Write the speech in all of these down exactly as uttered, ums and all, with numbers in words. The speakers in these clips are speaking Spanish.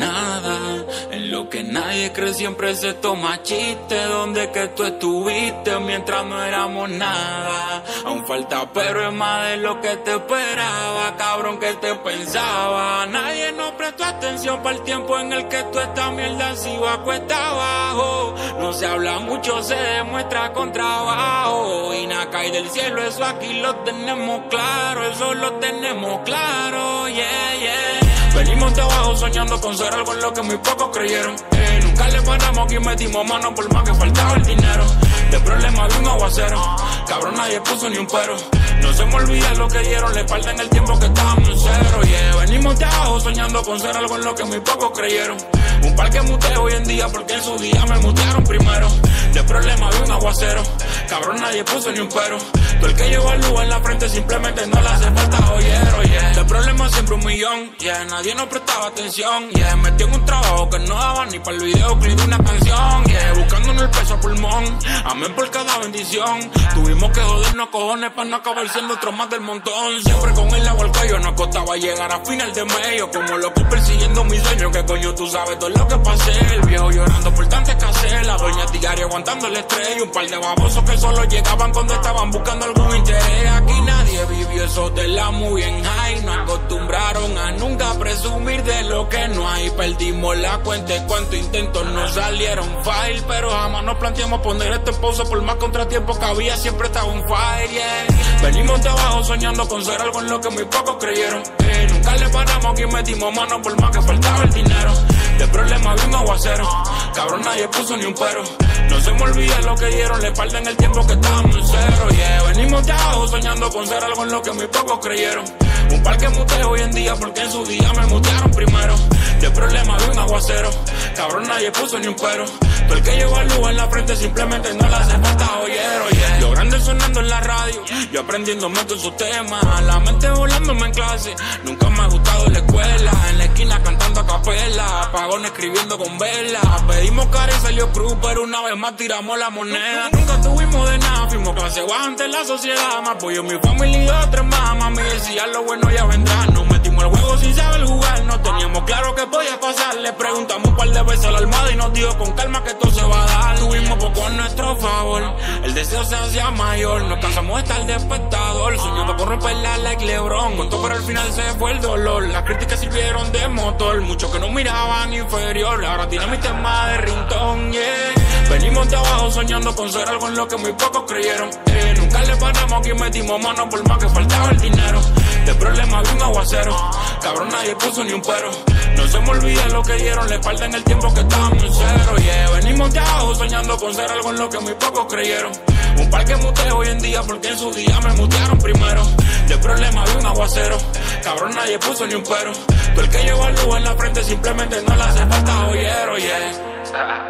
nada. En lo que nadie cree siempre se toma chiste. Donde que tú estuviste mientras no éramos nada. Aún falta pero es más de lo que te esperaba. Cabrón, que te pensaba. Nadie nos prestó atención para el tiempo en el que tú esta mierda se iba cuesta abajo. No se habla mucho, se demuestra con trabajo. Y nada cae del cielo, eso aquí lo tenemos claro. Eso lo tenemos claro, yeah, yeah. Venimos de abajo soñando con ser algo en lo que muy pocos creyeron. Eh, nunca le paramos aquí, metimos mano por más que faltaba el dinero. De problema de un aguacero, cabrón nadie puso ni un pero. No se me olvida lo que dieron, le falta en el tiempo que estábamos en cero, yeah. Venimos de abajo soñando con ser algo en lo que muy pocos creyeron. Un par que muteo hoy en día porque en su día me mutearon primero. De problema de un aguacero, cabrón nadie puso ni un pero. Tú el que lleva luz en la frente simplemente no le hace falta joyero, yeah. De problema siempre un millón, yeah. Nadie nos prestaba atención, yeah. Metí en un trabajo que no daba ni para el videoclip de una canción, yeah. Buscándonos el peso a pulmón, amén por cada bendición. Tuvimos que jodernos cojones para no acabar siendo otro más del montón. Siempre con el agua al cuello nos costaba llegar a final de medio. Como loco persiguiendo mis sueños, que coño tú sabes todo lo que pasé. El viejo llorando por tanta escasez, la doña diaria aguantando el estrés. Y un par de babosos que solo llegaban cuando estaban buscando algún interés. Aquí nadie vivió eso de la muy en high. Nos acostumbraron a nunca presumir de lo que no hay. Perdimos la cuenta de cuántos intentos nos salieron file. Pero jamás nos planteamos poner esto en pausa por más contratiempo que había. Siempre estaba un fire, yeah. Venimos de abajo soñando con ser algo en lo que muy pocos creyeron. Eh, nunca le paramos aquí, metimos mano por más que faltaba el dinero. De problema de un aguacero, cabrón nadie puso ni un pero. No se me olvida lo que dieron, le falta en el tiempo que estábamos en cero, yeah. Venimos de abajo soñando con ser algo en lo que muy pocos creyeron. Un par que muteo hoy en día porque en su día me mutearon primero. De problema de un aguacero, cabrón nadie puso ni un pero. Tú el que lleva luz en la frente simplemente no le hace falta joyero, yeah. Lo grande sonando en la radio, yo aprendiéndome todos sus temas. La mente volándome en clase, nunca me ha gustado la escuela. En la esquina cantando a capela, apagón escribiendo con vela. Pedimos cara y salió cruz, pero una vez más tiramos la moneda. Nunca tuvimos de nada, fuimos clase baja ante la sociedad. Me apoyó mi familia y otras más. Mami decía lo bueno ya vendrá. Nos metimos el juego sin saber jugar. No teníamos claro que podía pasar. Le preguntamos un par de veces a la almohada y nos dijo con calma que todo se va a dar. Tuvimos poco a nuestro favor, el deseo se hacía mayor. Nos cansamos de estar de espectador, soñando con romperla like LeBron. Contó pero al final se fue el dolor. Las críticas sirvieron de motor, muchos que nos miraban inferior. Ahora tiene mi tema de ringtone, yeah. Venimos de abajo soñando con ser algo en lo que muy pocos creyeron. Eh, nunca le paramos aquí, metimos mano por más que faltaba el dinero. De problema de un aguacero, cabrón nadie puso ni un pero. No se me olvida lo que dieron, le falta en el tiempo que estábamos en cero, yeah. Venimos de abajo soñando con ser algo en lo que muy pocos creyeron. Un par que muteo hoy en día porque en su día me mutearon primero. De problema de un aguacero, cabrón nadie puso ni un pero. Tú el que lleva luz en la frente simplemente no le hace falta joyero, yeah.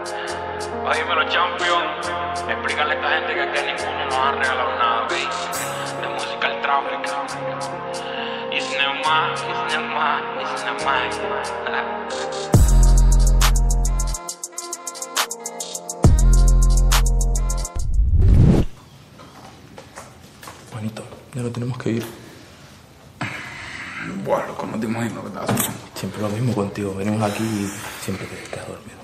Óyeme los champions, explícale a esta gente que aquí ninguno nos ha regalado nada, ¿ok? De música al tráfico. It's no más, it's no más, it's no más. Juanito, ya no tenemos que ir. Buah, loco, no te imagino lo que estás haciendo. Siempre lo mismo contigo. Venimos aquí y siempre te quedas dormido.